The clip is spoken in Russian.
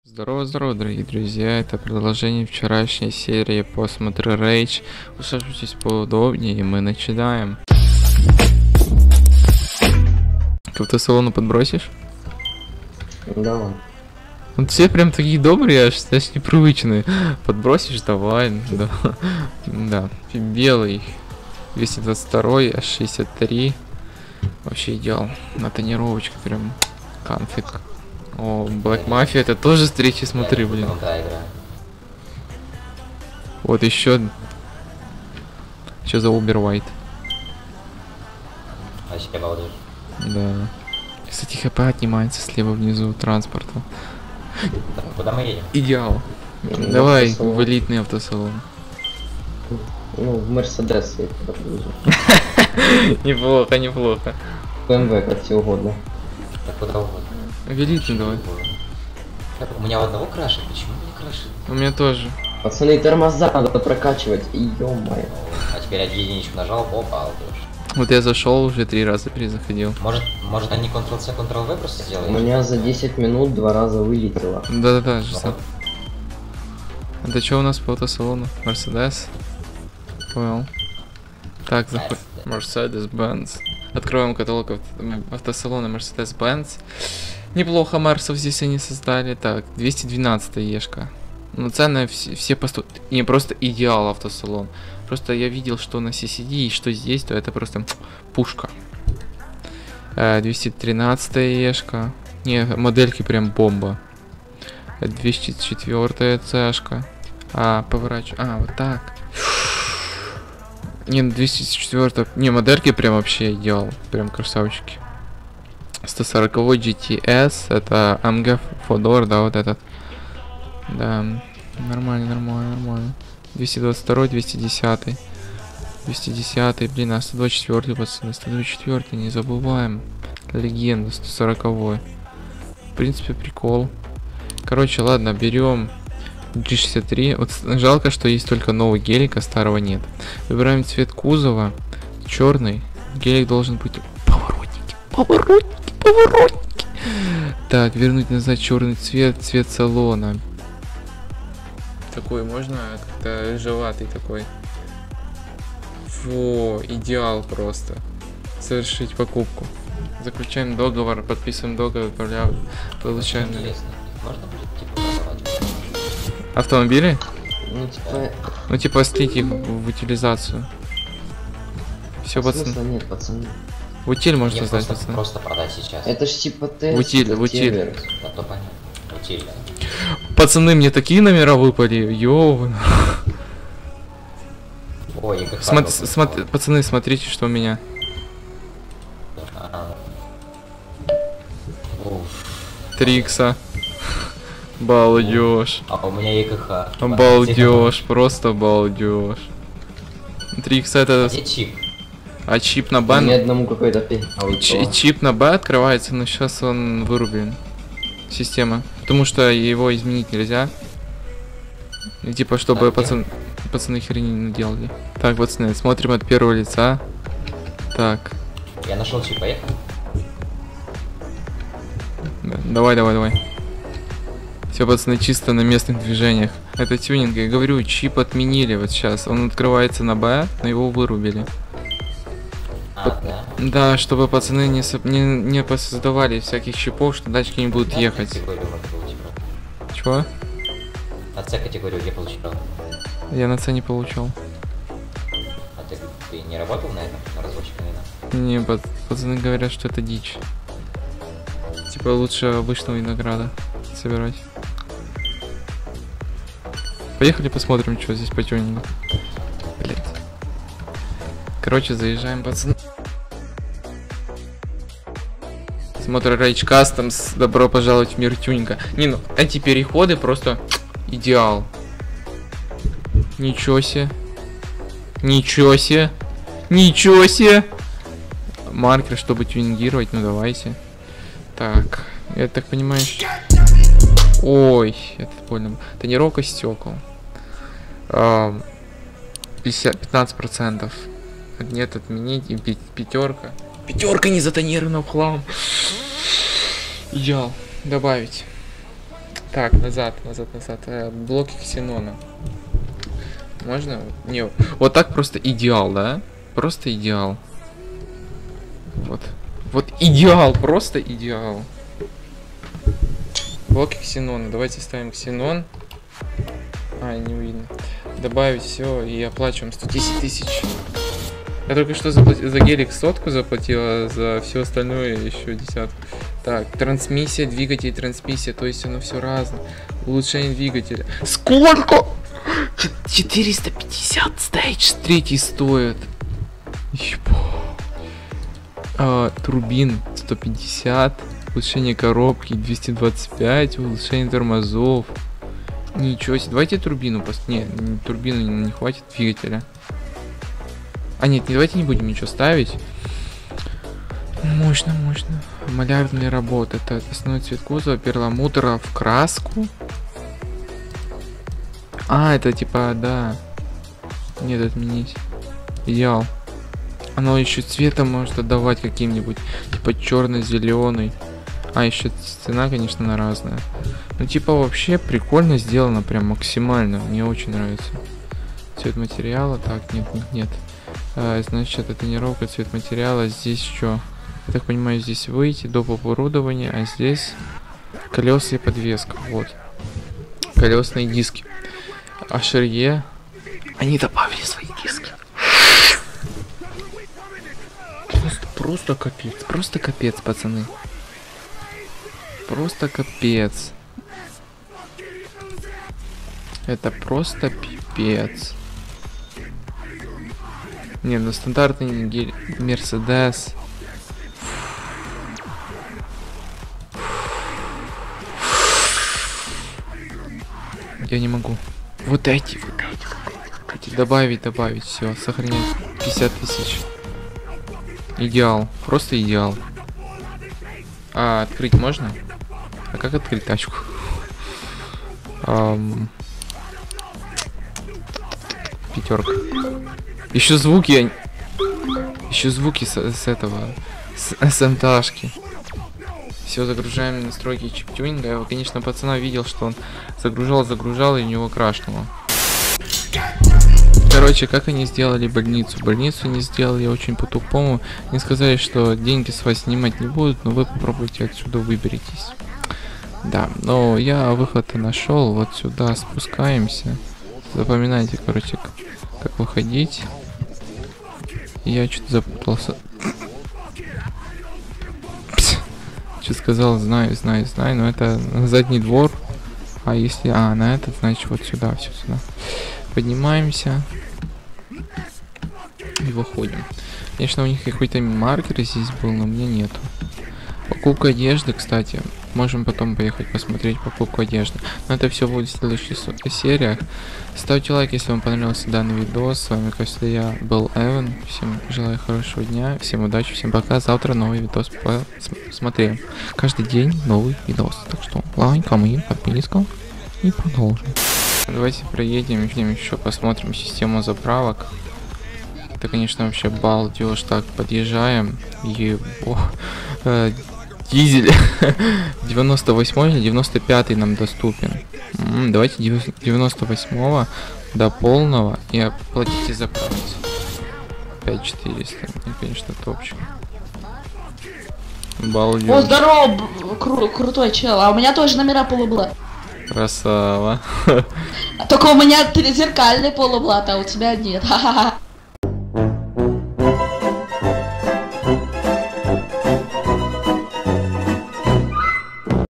Здорово, здорово, дорогие друзья, это продолжение вчерашней серии по смотрю Rage. Усаживайтесь поудобнее, и мы начинаем. К автосалону подбросишь? Давай. Вот все прям такие добрые, аж непривычные. Подбросишь, давай, да. Да, белый, 222, аж 63. Вообще идеал, на тонировочку прям конфиг. О, Black Mafia, это тоже встречи, смотри, блин. Вот еще. Что за Uber White? Вообще балдеж. Да. Кстати, ХП отнимается слева внизу транспорта. Так, куда мы едем? Идеал. Давай в элитный автосалон. Ну, в Мерседес я тебя привезу. Неплохо, неплохо. БМВ, как тебе угодно. Так, куда угодно. В элитный давай. Так, у меня у одного крашит, почему не крашит? У меня тоже. Пацаны, тормоза надо прокачивать. Ё-моё. А теперь один единичку нажал, о, балдеж. Вот я зашел, уже 3 раза перезаходил. Может они Ctrl-C, Ctrl-V просто У сделают? меня за 10 минут 2 раза вылетело. Да-да-да, же Ну, сам. Это что у нас по автосалону? Мерседес? Понял. Так, заходим. Mercedes-Benz. Откроем каталог автосалона Mercedes-Benz. Неплохо Марсов здесь они создали. Так, 212 ешка. Ну, цены все посту... Не, просто идеал автосалон. Просто я видел, что на CCD и что здесь, то это просто пушка. 213 ешка. Не, модельки прям бомба. 204 цешка. Поворачиваю. Вот так. Не, 204. Не, модельки прям вообще идеал. Прям красавчики. 140 GTS. Это AMG Fodor, да, вот этот. Да. Нормально. 222, 210. 210, блин, 124, пацаны. 124, не забываем. Легенда, 140. В принципе, прикол. Короче, ладно, берем G63. Вот жалко, что есть только новый гелик, а старого нет. Выбираем цвет кузова. Черный. Гелик должен быть... Поворотники. Так, вернуть назад черный цвет. Цвет салона. Такой можно? Как-то рыжеватый такой. Фу, идеал просто. Совершить покупку. Заключаем договор, подписываем договор, отправляем, получаем. Интересно, можно будет типа продавать? Автомобили? Ну, типа слить их в утилизацию. Все, смысла пацаны. нет, пацаны. В утиль можно Мне создать, просто, пацаны. просто продать сейчас. Это ж типа тест. В утиль. Да, то понятно. Утиль, да. Пацаны, мне такие номера выпали. Йоу. Ой, как Пацаны, смотрите, что у меня. Уф. 3 икса. Балдеж. А у меня ЕКХ. Балдеж, просто балдеж. 3 икса это... Где чип? А чип на Б... Ни одному какой-то Чип на Б открывается, но сейчас он вырублен. Система. Потому что его изменить нельзя. И типа, чтобы пацаны херни не наделали. Так, пацаны, смотрим от первого лица. Так. Я нашел чип, поехал. Давай. Все, пацаны, чисто на местных движениях. Это тюнинг, я говорю, чип отменили вот сейчас. Он открывается на Б, но его вырубили. Да? Да, чтобы пацаны не посоздавали всяких чипов, что датчики не будут ехать. Чего? На С категорию где получил? Я на С не получал. А ты не работал на этом? На разводчика вина? Не, пацаны говорят, что это дичь. Типа лучше обычного винограда собирать. Поехали посмотрим, что здесь по тюнингу. Блять. Короче, заезжаем, пацаны. Смотр Rage Customs. Добро пожаловать в мир тюнинга. Не, ну, эти переходы просто идеал. Ничего себе. Маркер, чтобы тюнингировать, ну давайте. Так, я так понимаю... Ой, это больно. Тонировка стекол. 15%. Нет, отменить. И пятерка. Пятерка не затонирована в хлам. Идеал. Добавить. Так, назад. Блоки ксенона. Можно? Не, вот так просто идеал, да? Просто идеал. Вот идеал, просто идеал. Блоки ксенона. Давайте ставим ксенон. А, не видно. Добавить все и оплачиваем 110 тысяч. Я только что за гелик 100 заплатила, за все остальное еще 10. Так, трансмиссия, двигатель, трансмиссия, то есть оно все разное. Улучшение двигателя. Сколько? 450 стейдж 3 стоит. Турбин 150. Улучшение коробки 225. Улучшение тормозов. Ничего себе. Давайте турбину не, турбину не хватит двигателя. А нет, давайте не будем ничего ставить. Мощно. Малярные работы. Это основной цвет кузова, перламутра в краску. А, это типа, да. Нет, отменить. Идеал. Оно еще цвета может отдавать каким-нибудь. Типа черно-зеленый. А, еще цена, конечно, она разная. Ну, типа, вообще прикольно сделано, прям максимально. Мне очень нравится. Цвет материала. Так, нет. Значит, это тонировка, цвет материала. Здесь что? Я так понимаю, здесь выйти, доп. Оборудование, а здесь колеса и подвеска. Вот. Колесные диски. А ширье. Они добавили свои диски. Просто капец, пацаны. Просто капец. Это просто пипец. Не, ну стандартный Мерседес. Я не могу. Вот эти. Добавить, все, сохранять. 50 тысяч. Идеал, просто идеал. А открыть можно? А как открыть тачку? Пятерка. Еще звуки с этого, с МТАшки. Все, загружаем настройки чип-тюнинга. Я, конечно, пацана видел, что он загружал, и у него крашнуло. Короче, как они сделали больницу? Больницу не сделали очень по-тупому. Не сказали, что деньги с вас снимать не будут, но вы попробуйте отсюда выберитесь. Да, но я выход нашел. Вот сюда спускаемся. Запоминайте, короче, как выходить. Я что-то запутался. Что сказал, знаю, но это задний двор. А если... А, на этот, значит, вот сюда, все сюда. Поднимаемся. И выходим. Конечно, у них какой-то маркер здесь был, но у меня нету. Покупка одежды, кстати. Можем потом поехать посмотреть покупку одежды. Но это все будет в следующих сериях. Ставьте лайк, если вам понравился данный видос. С вами, кажется, я был Эван. Всем желаю хорошего дня. Всем удачи, всем пока. Завтра новый видос посмотрим. Каждый день новый видос. Так что лайк, коммент, подписка. И продолжим. Давайте проедем еще посмотрим систему заправок. Это, конечно, вообще балдеж. Так, подъезжаем. Его... Дизель 98 или 95 нам доступен. Давайте 98 до полного и оплатите заправить. 5400. Ну, конечно, топчик. Балдеж. О, здорово, крутой чел. А у меня тоже номера полубла. Красава. Только у меня 3 зеркальные полублата, а у тебя нет. Ха-ха-ха.